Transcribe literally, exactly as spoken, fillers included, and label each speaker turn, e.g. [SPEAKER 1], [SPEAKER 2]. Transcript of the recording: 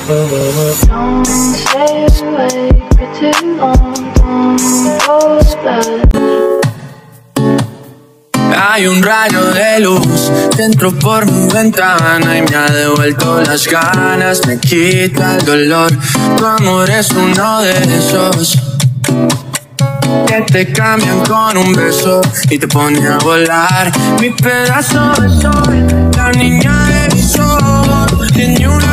[SPEAKER 1] Don't stay awake for too long, don't go to bed.
[SPEAKER 2] Hay un rayo de luz que entró por mi ventana y me ha devuelto las ganas, me quita el dolor. Tu amor es uno de esos que te cambian con un beso y te pone a volar. Mi pedazo de sol, la niña de mis ojos, tiene una